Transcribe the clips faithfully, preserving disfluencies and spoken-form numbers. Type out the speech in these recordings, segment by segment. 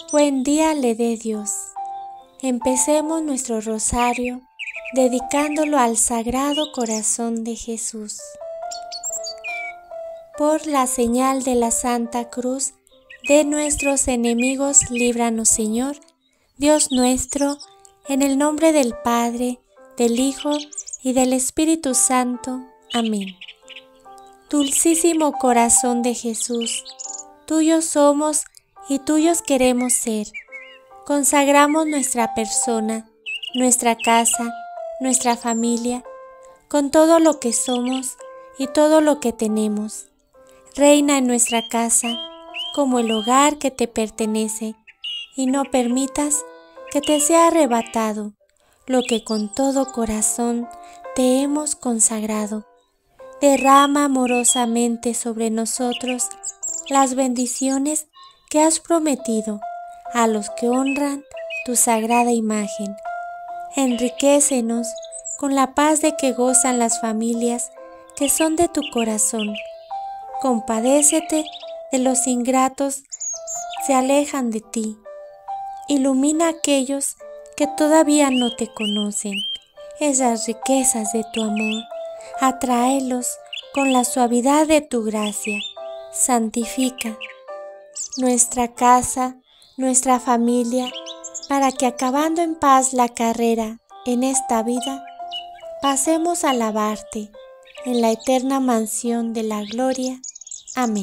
Buen día le dé Dios. Empecemos nuestro rosario dedicándolo al Sagrado Corazón de Jesús. Por la señal de la Santa Cruz de nuestros enemigos, líbranos, Señor, Dios nuestro, en el nombre del Padre, del Hijo y del Espíritu Santo. Amén. Dulcísimo corazón de Jesús, tuyos somos y tuyos queremos ser. Consagramos nuestra persona, nuestra casa, nuestra familia, con todo lo que somos y todo lo que tenemos. Reina en nuestra casa, como el hogar que te pertenece, y no permitas que te sea arrebatado lo que con todo corazón te hemos consagrado. Derrama amorosamente sobre nosotros las bendiciones que has prometido a los que honran tu sagrada imagen. Enriquécenos con la paz de que gozan las familias que son de tu corazón. Compadécete de los ingratos que se alejan de ti. Ilumina a aquellos que todavía no te conocen. Esas riquezas de tu amor, atráelos con la suavidad de tu gracia. Santifica nuestra casa, nuestra familia, para que acabando en paz la carrera en esta vida, pasemos a alabarte en la eterna mansión de la gloria. Amén.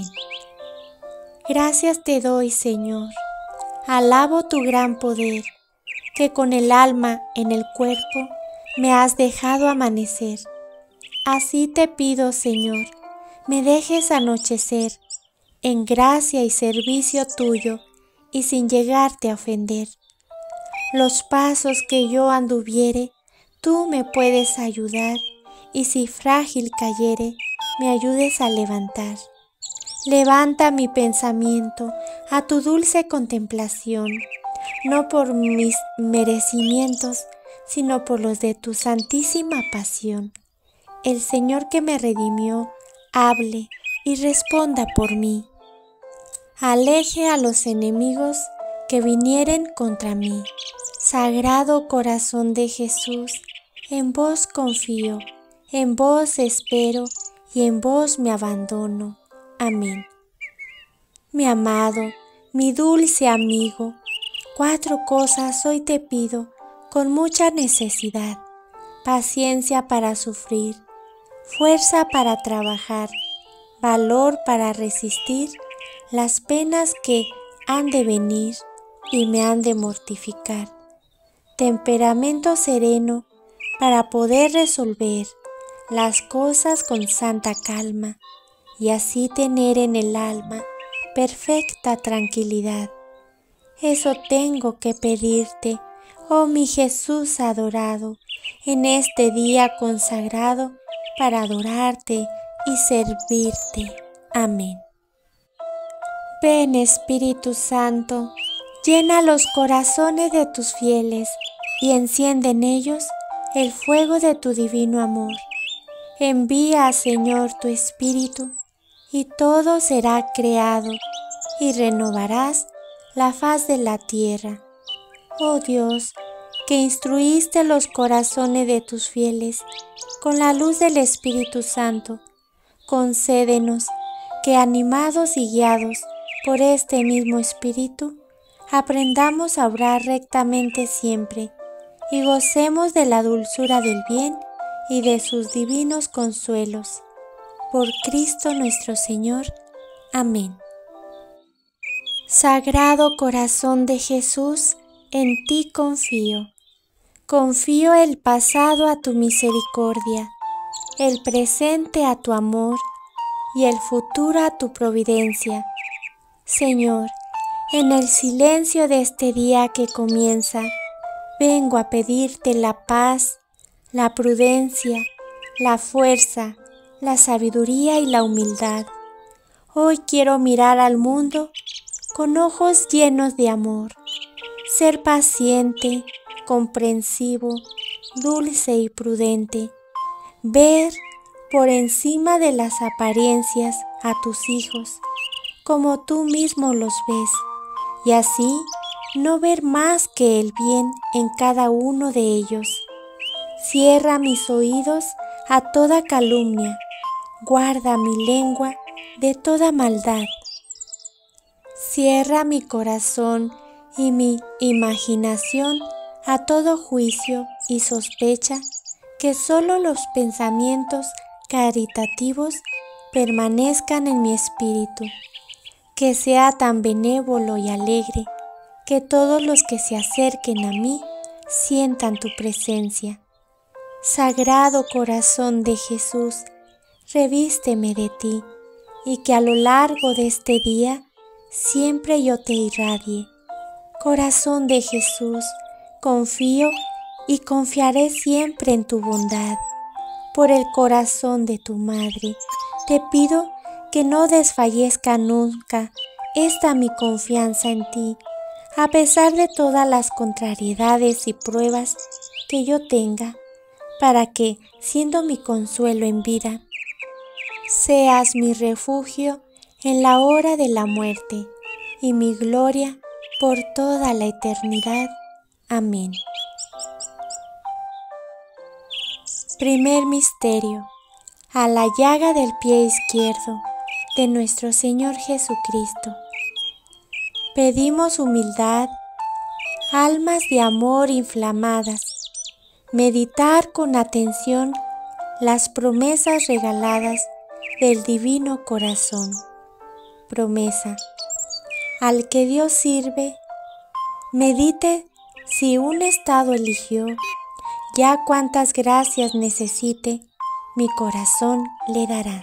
Gracias te doy, Señor. Alabo tu gran poder, que con el alma en el cuerpo me has dejado amanecer. Así te pido, Señor, me dejes anochecer en gracia y servicio tuyo y sin llegarte a ofender. Los pasos que yo anduviere, tú me puedes ayudar, y si frágil cayere, me ayudes a levantar. Levanta mi pensamiento a tu dulce contemplación, no por mis merecimientos, sino por los de tu santísima pasión. El Señor que me redimió, hable y responda por mí. Aleje a los enemigos que vinieren contra mí. Sagrado corazón de Jesús, en vos confío, en vos espero y en vos me abandono. Amén. Mi amado, mi dulce amigo, cuatro cosas hoy te pido con mucha necesidad: paciencia para sufrir, fuerza para trabajar, valor para resistir las penas que han de venir y me han de mortificar, temperamento sereno para poder resolver las cosas con santa calma y así tener en el alma perfecta tranquilidad. Eso tengo que pedirte, oh mi Jesús adorado, en este día consagrado para adorarte y servirte. Amén. Ven, Espíritu Santo, llena los corazones de tus fieles y enciende en ellos el fuego de tu divino amor. Envía, Señor, tu Espíritu, y todo será creado, y renovarás la faz de la tierra. Oh Dios, que instruiste los corazones de tus fieles con la luz del Espíritu Santo, concédenos que, animados y guiados por este mismo Espíritu, aprendamos a obrar rectamente siempre y gocemos de la dulzura del bien y de sus divinos consuelos. Por Cristo nuestro Señor. Amén. Sagrado Corazón de Jesús, en ti confío. Confío el pasado a tu misericordia, el presente a tu amor y el futuro a tu providencia. Señor, en el silencio de este día que comienza, vengo a pedirte la paz, la prudencia, la fuerza, la sabiduría y la humildad. Hoy quiero mirar al mundo con ojos llenos de amor, ser paciente, comprensivo, dulce y prudente, ver por encima de las apariencias a tus hijos, como tú mismo los ves, y así no ver más que el bien en cada uno de ellos. Cierra mis oídos a toda calumnia, guarda mi lengua de toda maldad. Cierra mi corazón y mi imaginación a todo juicio y sospecha, que solo los pensamientos caritativos permanezcan en mi espíritu. Que sea tan benévolo y alegre, que todos los que se acerquen a mí sientan tu presencia. Sagrado corazón de Jesús, revísteme de ti, y que a lo largo de este día siempre yo te irradie. Corazón de Jesús, confío y confiaré siempre en tu bondad. Por el corazón de tu Madre, te pido que no desfallezca nunca esta mi confianza en ti, a pesar de todas las contrariedades y pruebas que yo tenga, para que, siendo mi consuelo en vida, seas mi refugio en la hora de la muerte y mi gloria por toda la eternidad. Amén. Primer misterio: a la llaga del pie izquierdo de nuestro Señor Jesucristo. Pedimos humildad, almas de amor inflamadas, meditar con atención las promesas regaladas del Divino Corazón. Promesa: al que Dios sirve, medite si un estado eligió, ya cuantas gracias necesite, mi corazón le dará.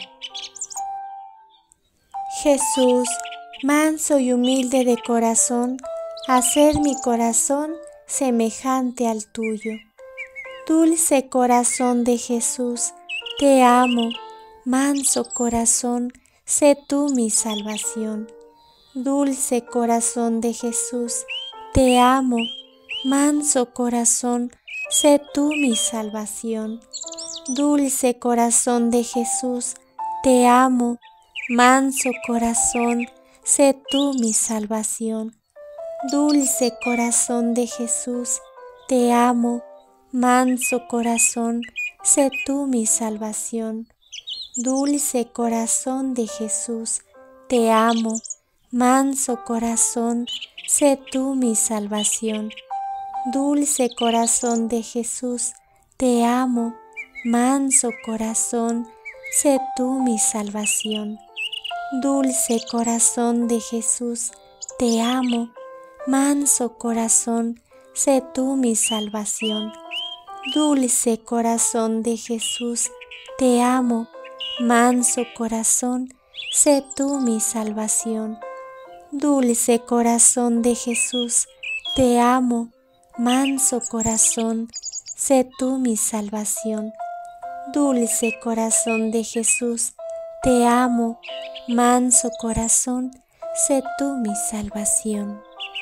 Jesús, manso y humilde de corazón, haced mi corazón semejante al tuyo. Dulce corazón de Jesús, te amo, manso corazón, sé tú mi salvación. Dulce corazón de Jesús, te amo, manso corazón, sé tú mi salvación. Dulce corazón de Jesús, te amo, manso corazón, sé tú mi salvación. Dulce corazón de Jesús, te amo, manso corazón, sé tú mi salvación. Dulce corazón de Jesús, te amo, manso corazón, sé tú mi salvación. Dulce corazón de Jesús, te amo, manso corazón, sé tú mi salvación. Dulce corazón de Jesús, te amo, manso corazón, sé tú mi salvación. Dulce corazón de Jesús, te amo, manso corazón, sé tú mi salvación. Dulce corazón de Jesús, te amo, manso corazón, sé tú mi salvación. Dulce corazón de Jesús, te amo, manso corazón, sé tú mi salvación.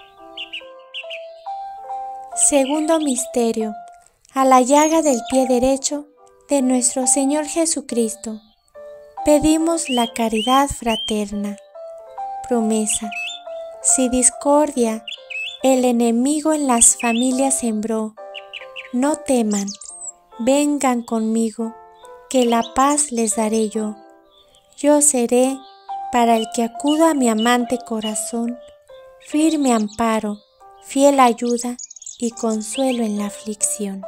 Segundo misterio: a la llaga del pie derecho de nuestro Señor Jesucristo. Pedimos la caridad fraterna. Promesa: si discordia el enemigo en las familias sembró, no teman, vengan conmigo, que la paz les daré yo. Yo seré, para el que acuda a mi amante corazón, firme amparo, fiel ayuda y consuelo en la aflicción.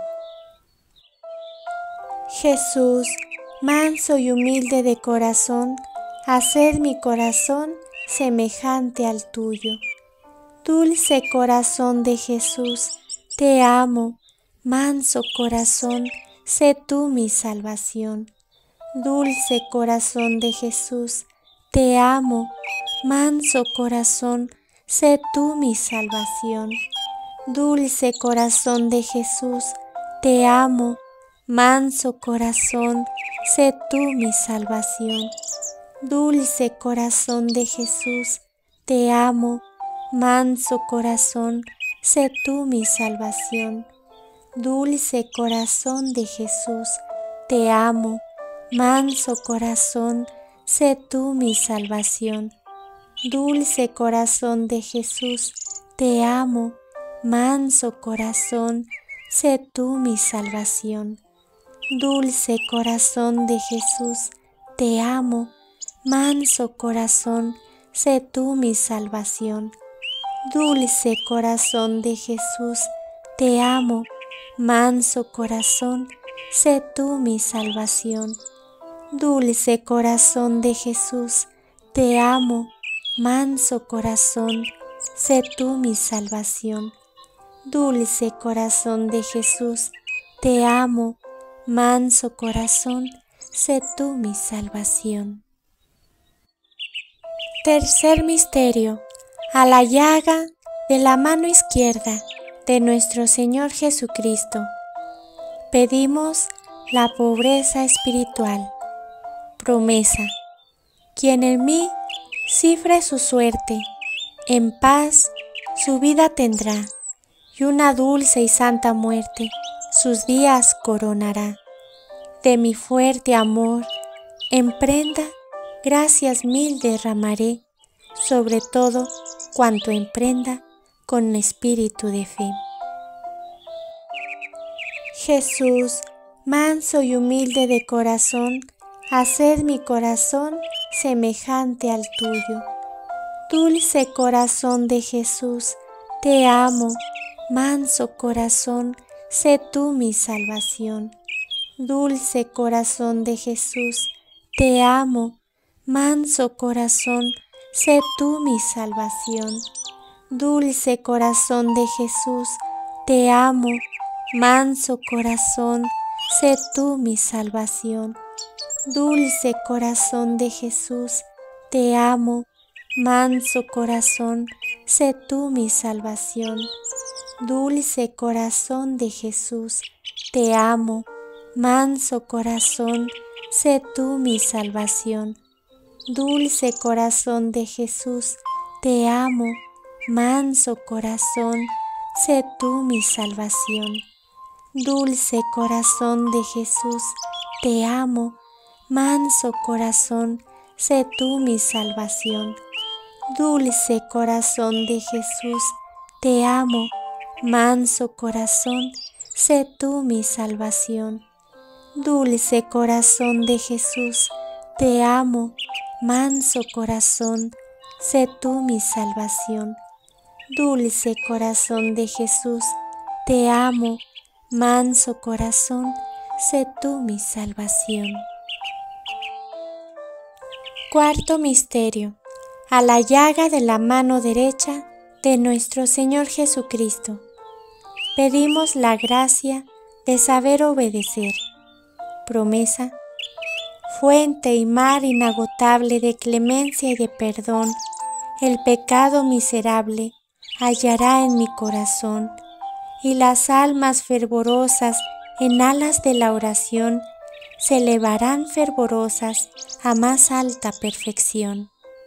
Jesús, manso y humilde de corazón, haced mi corazón semejante al tuyo. Dulce corazón de Jesús, te amo, manso corazón, sé tú mi salvación. Dulce corazón de Jesús, te amo, manso corazón, sé tú mi salvación. Dulce corazón de Jesús, te amo, manso corazón, sé tú mi salvación. Dulce corazón de Jesús, te amo, manso corazón, sé tú mi salvación. Dulce corazón de Jesús, te amo, manso corazón, sé tú mi salvación. Dulce corazón de Jesús, te amo, manso corazón, sé tú mi salvación. Dulce corazón de Jesús, te amo, manso corazón, sé tú mi salvación. Dulce corazón de Jesús, te amo, manso corazón, sé tú mi salvación. Dulce corazón de Jesús, te amo, manso corazón, sé tú mi salvación. Dulce corazón de Jesús, te amo, manso corazón, sé tú mi salvación. Tercer misterio: a la llaga de la mano izquierda de nuestro Señor Jesucristo. Pedimos la pobreza espiritual. Promesa: quien en mí cifre su suerte, en paz su vida tendrá, y una dulce y santa muerte sus días coronará. De mi fuerte amor, en prenda, gracias mil derramaré, sobre todo cuanto emprenda con espíritu de fe. Jesús, manso y humilde de corazón, haced mi corazón semejante al tuyo. Dulce corazón de Jesús, te amo, manso corazón, sé tú mi salvación. Dulce corazón de Jesús, te amo, manso corazón, sé tú mi salvación. Dulce corazón de Jesús, te amo, manso corazón, sé tú mi salvación. Dulce corazón de Jesús, te amo, manso corazón, sé tú mi salvación. Dulce corazón de Jesús, te amo, manso corazón, sé tú mi salvación. Dulce corazón de Jesús, te amo, manso corazón, sé tú mi salvación. Dulce corazón de Jesús, te amo, manso corazón, sé tú mi salvación. Dulce corazón de Jesús, te amo, manso corazón, sé tú mi salvación. Dulce corazón de Jesús, te amo, manso corazón, sé tú mi salvación. Dulce corazón de Jesús, te amo, manso corazón, sé tú mi salvación. Cuarto misterio: a la llaga de la mano derecha de nuestro Señor Jesucristo. Pedimos la gracia de saber obedecer. Promesa: fuente y mar inagotable de clemencia y de perdón, el pecado miserable hallará en mi corazón, y las almas fervorosas en alas de la oración se elevarán fervorosas a más alta perfección.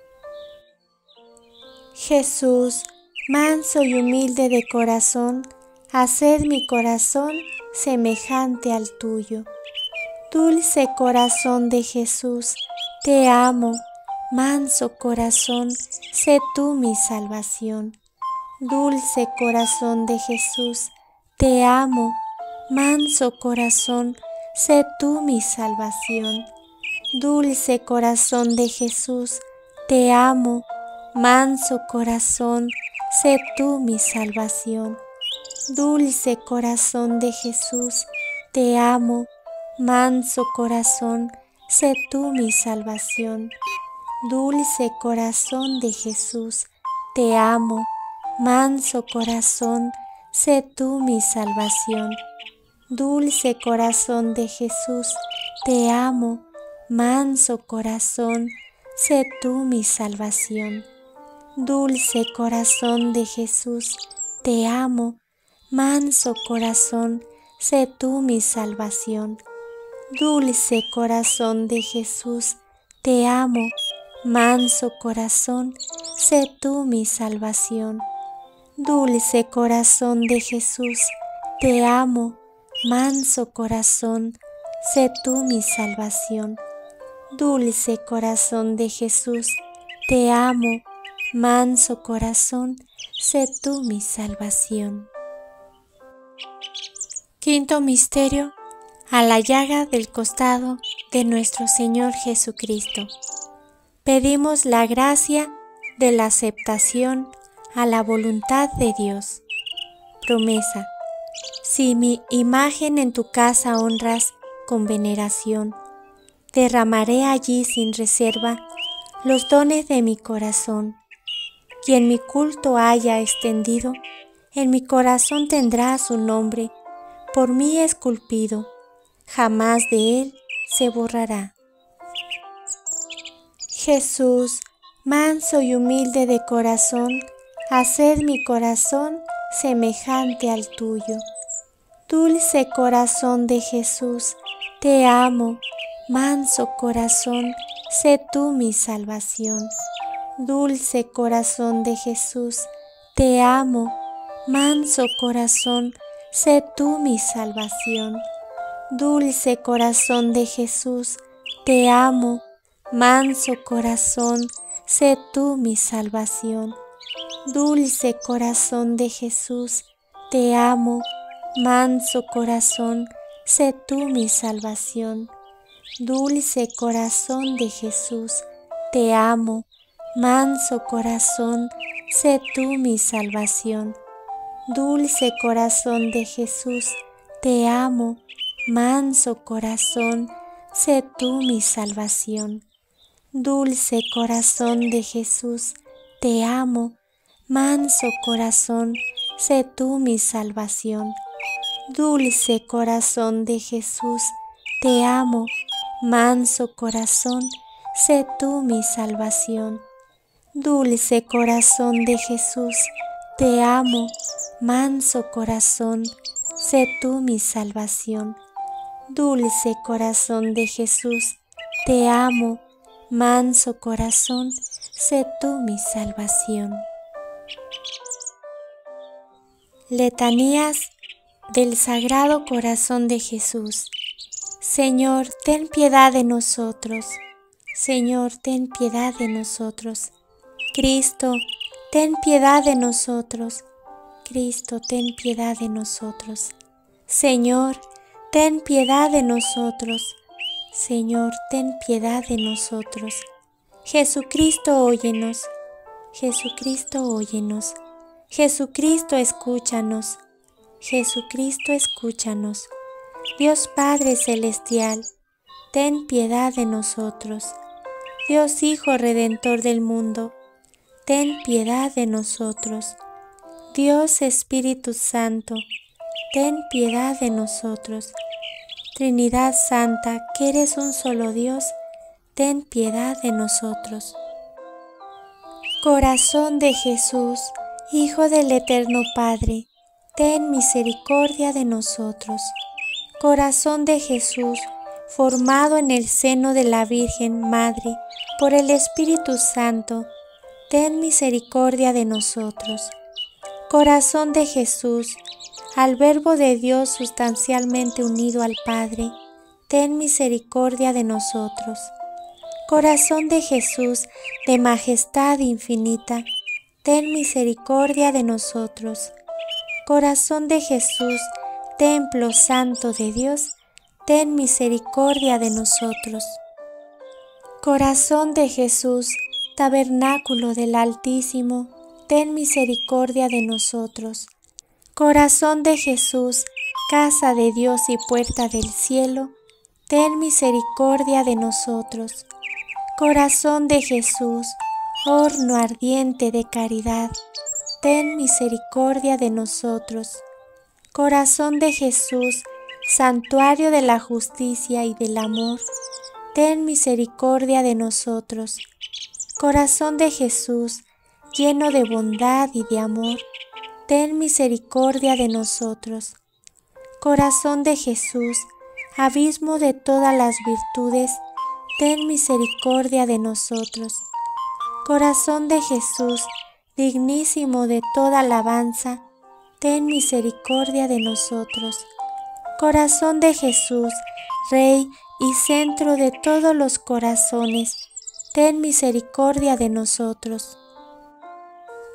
Jesús, manso y humilde de corazón, haced mi corazón semejante al tuyo. Dulce corazón de Jesús, te amo, manso corazón, sé tú mi salvación. Dulce corazón de Jesús, te amo, manso corazón, sé tú mi salvación. Dulce corazón de Jesús, te amo, manso corazón, sé tú mi salvación. Dulce corazón de Jesús, te amo, manso corazón, sé tú mi salvación. Dulce corazón de Jesús, te amo, manso corazón, sé tú mi salvación. Dulce corazón de Jesús, te amo, manso corazón, sé tú mi salvación. Dulce corazón de Jesús, te amo, manso corazón, sé tú mi salvación. Dulce corazón de Jesús, te amo, manso corazón, sé tú mi salvación. Dulce corazón de Jesús, te amo, manso corazón, sé tú mi salvación. Dulce corazón de Jesús, te amo, manso corazón, sé tú mi salvación. Quinto misterio: a la llaga del costado de nuestro Señor Jesucristo. Pedimos la gracia de la aceptación a la voluntad de Dios. Promesa: si mi imagen en tu casa honras con veneración, derramaré allí sin reserva los dones de mi corazón. Quien mi culto haya extendido, en mi corazón tendrá su nombre, por mí esculpido, jamás de él se borrará. Jesús, manso y humilde de corazón, haced mi corazón semejante al tuyo. Dulce corazón de Jesús, te amo, manso corazón, sé tú mi salvación. Dulce corazón de Jesús, te amo, manso corazón, sé tú mi salvación. Dulce corazón de Jesús, te amo, manso corazón, sé tú mi salvación. Dulce corazón de Jesús, te amo, manso corazón, sé tú mi salvación. Dulce corazón de Jesús, te amo, manso corazón, sé tú mi salvación. Dulce corazón de Jesús, te amo, manso corazón, sé tú mi salvación. Dulce corazón de Jesús, te amo, manso corazón, sé tú mi salvación. Dulce corazón de Jesús, te amo, manso corazón, sé tú mi salvación. Dulce corazón de Jesús, te amo, manso corazón, sé tú mi salvación. Dulce corazón de Jesús, te amo, manso corazón, sé tú mi salvación. Letanías del Sagrado Corazón de Jesús. Señor, ten piedad de nosotros. Señor, ten piedad de nosotros. Cristo, ten piedad de nosotros. Cristo, ten piedad de nosotros. Señor, ten piedad de nosotros. Señor, ten piedad de nosotros. Jesucristo, óyenos. Jesucristo, óyenos. Jesucristo, escúchanos. Jesucristo, escúchanos. Dios Padre Celestial, ten piedad de nosotros. Dios Hijo Redentor del mundo, ten piedad de nosotros. Dios Espíritu Santo, ten piedad de nosotros. Trinidad Santa, que eres un solo Dios, ten piedad de nosotros. Corazón de Jesús, Hijo del Eterno Padre, ten misericordia de nosotros. Corazón de Jesús, formado en el seno de la Virgen Madre por el Espíritu Santo, ten misericordia de nosotros. Corazón de Jesús, al Verbo de Dios sustancialmente unido al Padre, ten misericordia de nosotros. Corazón de Jesús, de majestad infinita, ten misericordia de nosotros. Corazón de Jesús, Templo Santo de Dios, ten misericordia de nosotros. Corazón de Jesús, Tabernáculo del Altísimo, ten misericordia de nosotros. Corazón de Jesús, Casa de Dios y puerta del cielo, ten misericordia de nosotros. Corazón de Jesús, horno ardiente de caridad, ten misericordia de nosotros. Corazón de Jesús, santuario de la justicia y del amor, ten misericordia de nosotros. Corazón de Jesús, lleno de bondad y de amor, ten misericordia de nosotros. Corazón de Jesús, abismo de todas las virtudes, ten misericordia de nosotros. Corazón de Jesús, dignísimo de toda alabanza, ten misericordia de nosotros. Corazón de Jesús, Rey y centro de todos los corazones, ten misericordia de nosotros.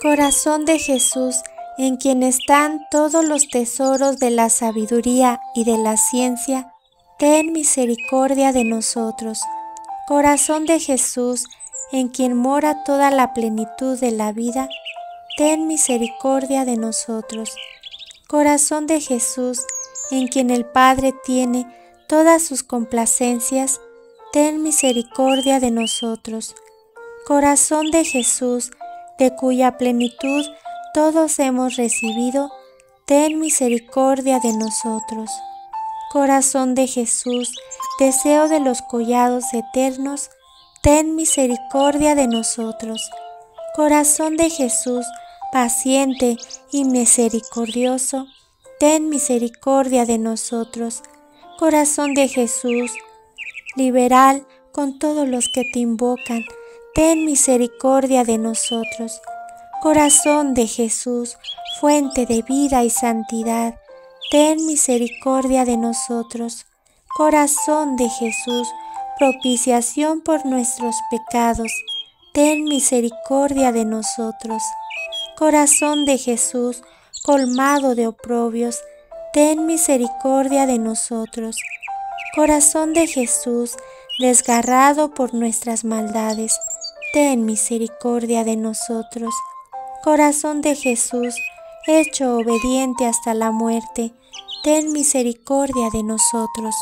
Corazón de Jesús, en quien están todos los tesoros de la sabiduría y de la ciencia, ten misericordia de nosotros. Corazón de Jesús, en quien mora toda la plenitud de la vida, ten misericordia de nosotros. Corazón de Jesús, en quien el Padre tiene todas sus complacencias, ten misericordia de nosotros. Corazón de Jesús, de cuya plenitud todos hemos recibido, ten misericordia de nosotros. Corazón de Jesús, deseo de los collados eternos, ten misericordia de nosotros. Corazón de Jesús, paciente y misericordioso, ten misericordia de nosotros. Corazón de Jesús, liberal con todos los que te invocan, ten misericordia de nosotros. Corazón de Jesús, fuente de vida y santidad, ten misericordia de nosotros. Corazón de Jesús, propiciación por nuestros pecados, ten misericordia de nosotros. Corazón de Jesús, colmado de oprobios, ten misericordia de nosotros. Corazón de Jesús, desgarrado por nuestras maldades, ten misericordia de nosotros. Corazón de Jesús, hecho obediente hasta la muerte, ten misericordia de nosotros.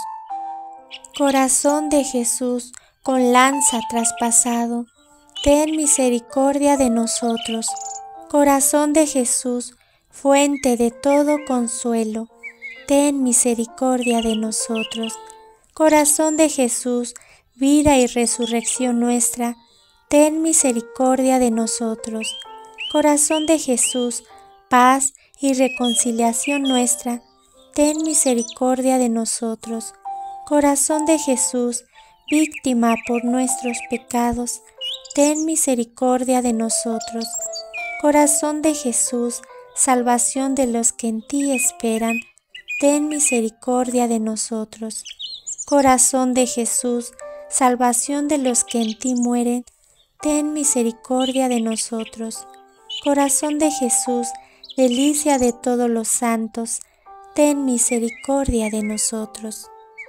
Corazón de Jesús, con lanza traspasado, ten misericordia de nosotros. Corazón de Jesús, fuente de todo consuelo, ten misericordia de nosotros. Corazón de Jesús, vida y resurrección nuestra, ten misericordia de nosotros. Corazón de Jesús, paz y reconciliación nuestra, ten misericordia de nosotros. Corazón de Jesús, víctima por nuestros pecados, ten misericordia de nosotros. Corazón de Jesús, salvación de los que en ti esperan, ten misericordia de nosotros. Corazón de Jesús, salvación de los que en ti mueren, ten misericordia de nosotros. Corazón de Jesús, delicia de todos los santos, ten misericordia de nosotros.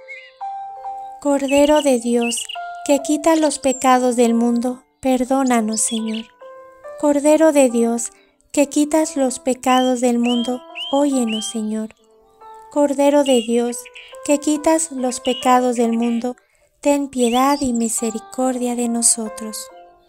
Cordero de Dios, que quita los pecados del mundo, perdónanos, Señor. Cordero de Dios, que quitas los pecados del mundo, óyenos, Señor. Cordero de Dios, que quitas los pecados del mundo, ten piedad y misericordia de nosotros.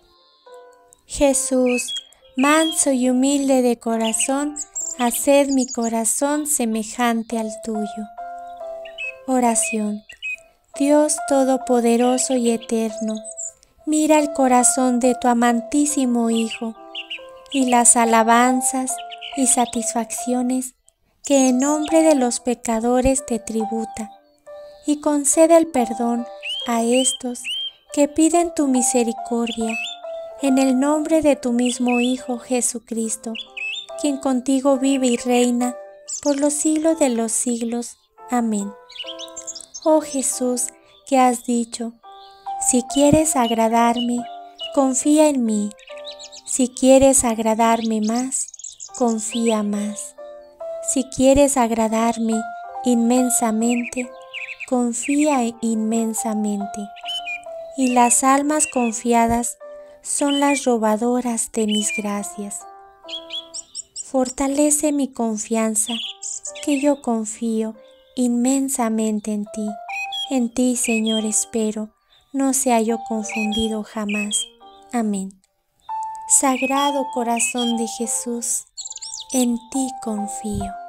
Jesús, manso y humilde de corazón, haced mi corazón semejante al tuyo. Oración. Dios todopoderoso y eterno, mira el corazón de tu amantísimo Hijo y las alabanzas y satisfacciones que en nombre de los pecadores te tributa, y concede el perdón a estos que piden tu misericordia, en el nombre de tu mismo Hijo Jesucristo, quien contigo vive y reina por los siglos de los siglos. Amén. Oh Jesús, que has dicho, si quieres agradarme, confía en mí. Si quieres agradarme más, confía más. Si quieres agradarme inmensamente, confía inmensamente. Y las almas confiadas son las robadoras de mis gracias. Fortalece mi confianza, que yo confío inmensamente en ti. En ti, Señor, espero, no sea yo confundido jamás. Amén. Sagrado corazón de Jesús, en ti confío.